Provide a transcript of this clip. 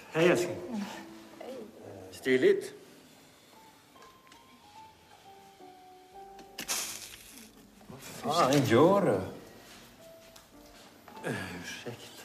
Hej, älskling. Stiligt. Vad fan gör du? Ursäkta.